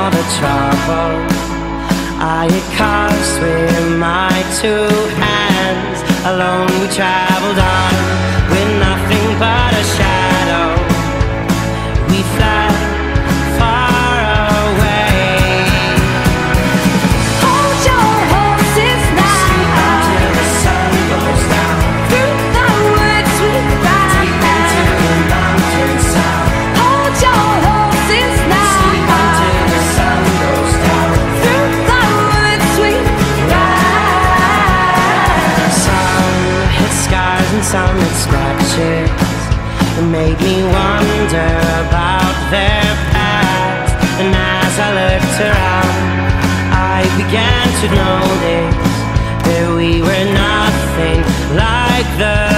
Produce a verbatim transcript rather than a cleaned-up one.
all the trouble I had caused with my two hands. Alone we traveled on with nothing but a shadow. We fled far away. Hold your horses now, until the sun goes down. through the woods we ride, Deep into the mountains south. hold your horses now, Until the sun goes down. through the woods we ride. Some hit scars and some hit scratches. It made me wonder about their past. And as I looked around, I began to notice that we were nothing like the